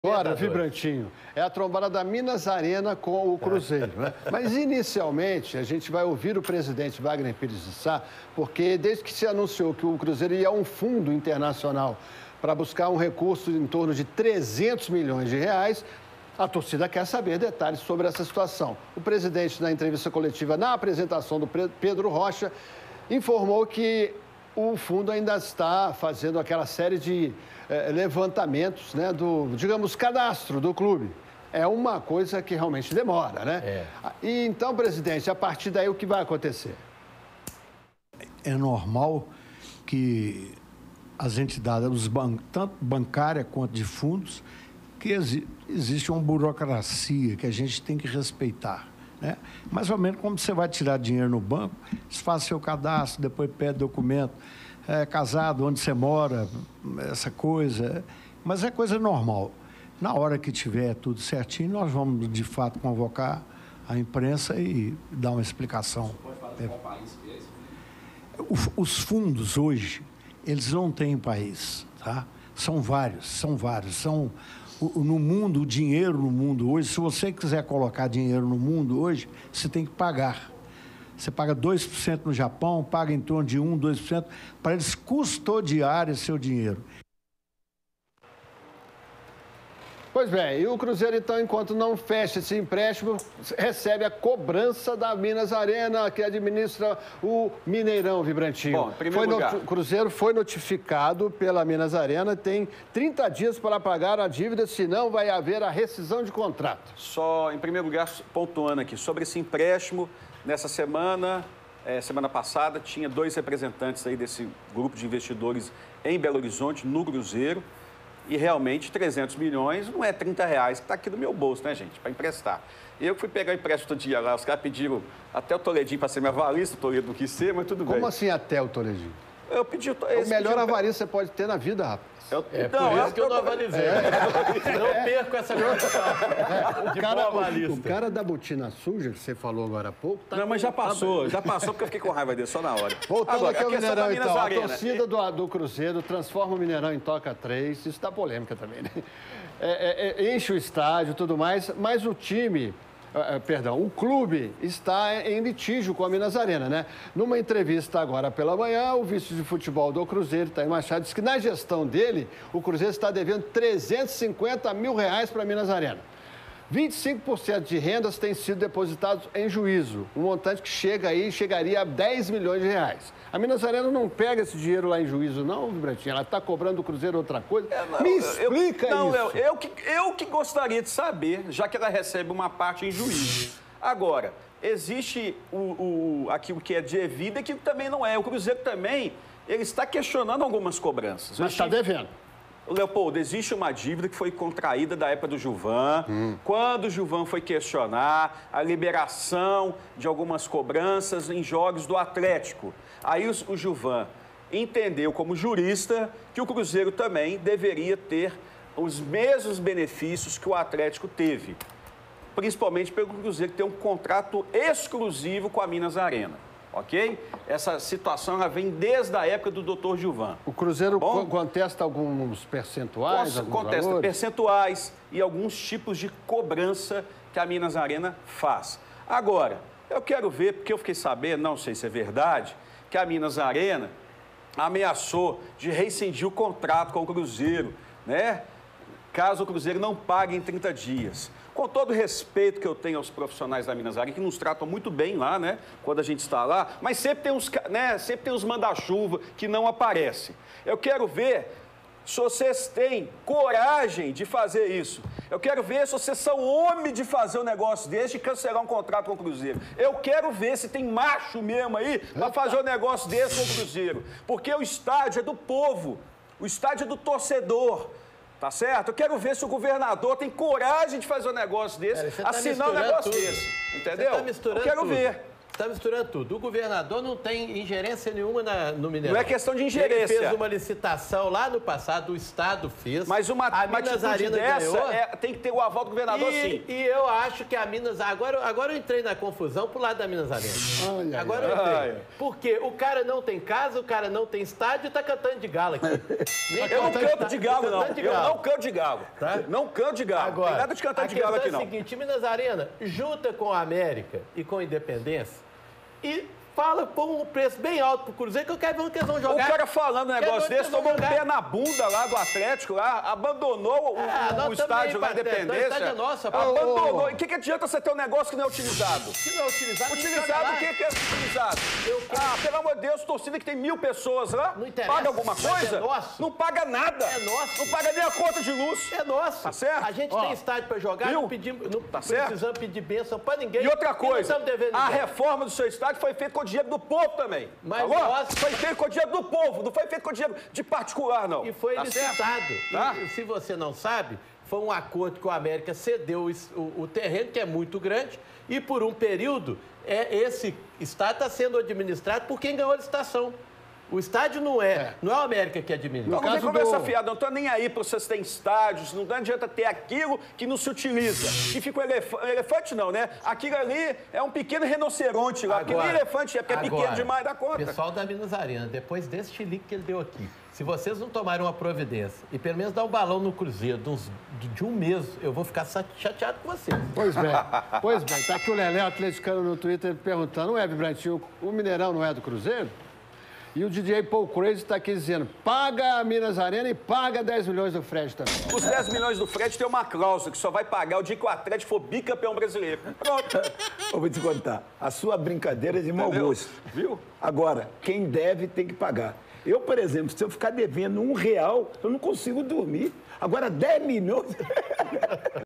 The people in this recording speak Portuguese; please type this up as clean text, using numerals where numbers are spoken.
Agora, Vibrantinho, é a trombada da Minas Arena com o Cruzeiro, né? Mas, inicialmente, a gente vai ouvir o presidente Wagner Pires de Sá, porque desde que se anunciou que o Cruzeiro ia a um fundo internacional para buscar um recurso em torno de 300 milhões de reais, a torcida quer saber detalhes sobre essa situação. O presidente, na entrevista coletiva, na apresentação do Pedro Rocha, informou que o fundo ainda está fazendo aquela série de levantamentos, né, digamos, cadastro do clube. É uma coisa que realmente demora, né? E então, presidente, a partir daí o que vai acontecer? É normal que as entidades, tanto bancária quanto de fundos, que existe uma burocracia que a gente tem que respeitar, né? Mais ou menos como você vai tirar dinheiro no banco, você faz seu cadastro, depois pede documento, casado, onde você mora, essa coisa, mas é coisa normal. Na hora que tiver tudo certinho, nós vamos, de fato, convocar a imprensa e dar uma explicação. Você pode falar de qual país que é isso? Os fundos, hoje, eles não têm país, tá? São vários. No mundo, o dinheiro no mundo hoje, se você quiser colocar dinheiro no mundo hoje, você tem que pagar. Você paga 2% no Japão, paga em torno de 1%, 2%, para eles custodiarem seu dinheiro. Pois bem, e o Cruzeiro, então, enquanto não fecha esse empréstimo, recebe a cobrança da Minas Arena, que administra o Mineirão, Vibrantinho. Bom, em primeiro lugar, o Cruzeiro foi notificado pela Minas Arena, tem 30 dias para pagar a dívida, senão vai haver a rescisão de contrato. Só, em primeiro lugar, pontuando aqui, sobre esse empréstimo, nessa semana passada, tinha 2 representantes aí desse grupo de investidores em Belo Horizonte, no Cruzeiro. E realmente 300 milhões não é 30 reais que está aqui no meu bolso, né, gente, para emprestar. Eu fui pegar o empréstimo outro dia lá, os caras pediram até o Toledinho para ser minha avalista, o Toledo não quis ser, mas tudo bem. Como assim até o Toledinho? Eu pedi... O melhor avalista você pode ter na vida, rapaz. Por isso que eu não avalizei. Não perco essa O cara da botina suja, que você falou agora há pouco... Não, mas já passou porque eu fiquei com raiva dele, só na hora. Voltando agora, aqui ao Mineirão, então, Arena. A torcida do Cruzeiro transforma o Mineirão em Toca 3, isso dá polêmica também, né? Enche o estádio e tudo mais, mas o time... o clube está em litígio com a Minas Arena, né? Numa entrevista agora pela manhã, o vice de futebol do Cruzeiro, Itair Machado, disse que na gestão dele, o Cruzeiro está devendo 350 mil reais para a Minas Arena. 25% de rendas têm sido depositados em juízo, um montante que chegaria a 10 milhões de reais. A Minas Arena não pega esse dinheiro lá em juízo, não, Vibrantinho? Ela está cobrando do Cruzeiro outra coisa? Me explica isso. Não, Léo, eu que gostaria de saber, já que ela recebe uma parte em juízo. Agora, existe aquilo que é devida e que também não é. O Cruzeiro também, ele está questionando algumas cobranças. Mas está devendo. Leopoldo, existe uma dívida que foi contraída da época do Gilvan. Quando o Gilvan foi questionar a liberação de algumas cobranças em jogos do Atlético. Aí o Gilvan entendeu como jurista que o Cruzeiro também deveria ter os mesmos benefícios que o Atlético teve. Principalmente pelo Cruzeiro ter um contrato exclusivo com a Minas Arena. Ok? Essa situação ela vem desde a época do Dr. Gilvan. O Cruzeiro contesta alguns percentuais? Contesta percentuais e alguns tipos de cobrança que a Minas Arena faz. Agora, eu quero ver, porque eu fiquei sabendo, não sei se é verdade, que a Minas Arena ameaçou de rescindir o contrato com o Cruzeiro, né? Caso o Cruzeiro não pague em 30 dias. Com todo o respeito que eu tenho aos profissionais da Minas Arena, que nos tratam muito bem lá, né? Quando a gente está lá, mas sempre tem uns manda-chuva que não aparecem. Eu quero ver se vocês têm coragem de fazer isso. Eu quero ver se vocês são homem de fazer um negócio desse e cancelar um contrato com o Cruzeiro. Eu quero ver se tem macho mesmo aí para fazer um negócio desse com o Cruzeiro. Porque o estádio é do povo, o estádio é do torcedor. Tá certo? Eu quero ver se o governador tem coragem de fazer um negócio desse, assinar um negócio desse. Entendeu? Você tá misturando eu quero tudo. ver. tá misturando tudo. O governador não tem ingerência nenhuma no Mineirão. Não é questão de ingerência. Ele fez uma licitação lá no passado, o Estado fez. Mas uma atitude dessa tem que ter o aval do governador, sim. E eu acho que a Minas... Agora eu entrei na confusão pro lado da Minas Arena. Agora eu entrei. Porque o cara não tem casa, o cara não tem estádio e tá cantando de galo aqui. Eu não canto de galo, não. Eu não canto de galo. Tá? Não canto de galo. Não tem nada de cantar de galo aqui, não. A questão é a seguinte, Minas Arena junta com a América e com a Independência e fala por um preço bem alto pro Cruzeiro, que eu quero ver onde eles vão jogar. O cara falando um negócio desse, tomou um pé na bunda lá do Atlético, lá, abandonou o estádio lá, Independência. O estádio é nosso, abandonou. E o que adianta você ter um negócio que não é utilizado? Que não é utilizado? Utilizado, o que é utilizado? Pelo amor de Deus, torcida que tem 1000 pessoas lá, não interessa. Paga alguma coisa? É nosso. Não paga nada. É nosso. Não paga nem a conta de luz. É nosso. Tá certo? A gente tem estádio pra jogar, não precisamos pedir bênção pra ninguém. E outra coisa, a reforma do seu estádio foi feita com o dinheiro do povo também. Mas foi feito com o dinheiro do povo, não foi feito com o dinheiro de particular, não. E foi licitado. Tá? E, se você não sabe, foi um acordo que o América cedeu o terreno, que é muito grande, e por um período, esse estádio está sendo administrado por quem ganhou a licitação. O estádio não é o América que administra. Não vem conversa fiada, não estou nem aí para vocês terem estádios, não adianta ter aquilo que não se utiliza. Que fica um elefante não, né? Aquilo ali é um pequeno rinoceronte lá, porque nem elefante é, porque é pequeno demais da conta. Pessoal da Minas Arena, depois desse chilique que ele deu aqui, se vocês não tomarem uma providência e pelo menos dar um balão no Cruzeiro de um mês, eu vou ficar chateado com vocês. Pois bem. Tá aqui o Lelé, atleticano, no Twitter, perguntando, Web Brantinho, o Mineirão não é do Cruzeiro? E o DJ Paul Crazy está aqui dizendo, paga a Minas Arena e paga 10 milhões do Fred também. Os 10 milhões do Fred tem uma cláusula que só vai pagar o dia que o Atlético for bicampeão brasileiro. Pronto. Eu vou te contar, a sua brincadeira é de mau gosto. Viu? Agora, quem deve tem que pagar. Eu, por exemplo, se eu ficar devendo R$1, eu não consigo dormir. Agora, 10 milhões...